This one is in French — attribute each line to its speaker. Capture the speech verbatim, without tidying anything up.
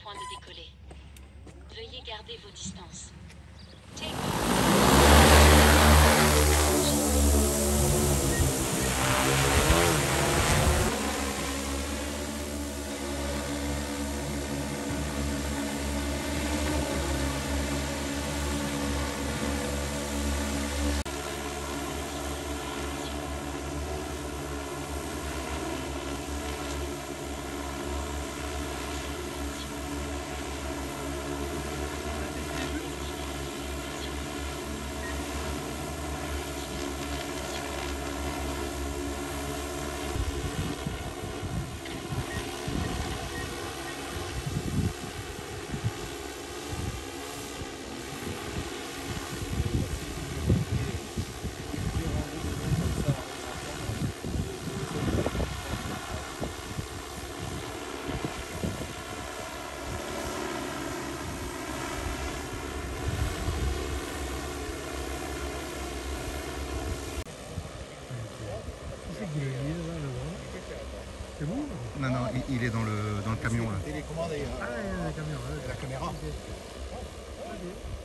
Speaker 1: point de décoller. Veuillez garder vos distances. Take
Speaker 2: C'est bon?
Speaker 3: Non, non, il, il est dans le, dans le camion là.
Speaker 4: Télécommande et, euh,
Speaker 2: Ah, il y a le camion.
Speaker 4: et la caméra.
Speaker 2: Ok.